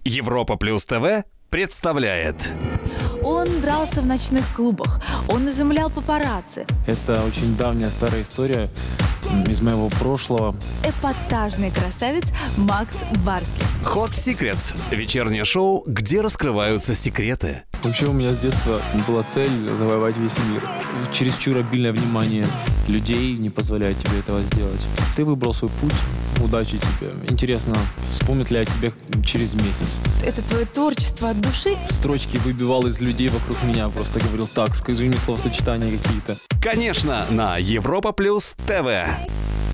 Европа Плюс ТВ представляет. Он дрался в ночных клубах, он изумлял папарацци. Это очень давняя старая история из моего прошлого. Эпатажный красавец Макс Барских. Hot Secrets – вечернее шоу, где раскрываются секреты. Вообще у меня с детства была цель завоевать весь мир. Чересчур обильное внимание людей не позволяет тебе этого сделать. Ты выбрал свой путь, удачи тебе. Интересно, вспомнят ли о тебе через месяц? Это твое творчество от души? Строчки выбивал из людей вокруг меня, просто говорил: так, скажи мне словосочетания какие-то. Конечно, на Европа Плюс ТВ.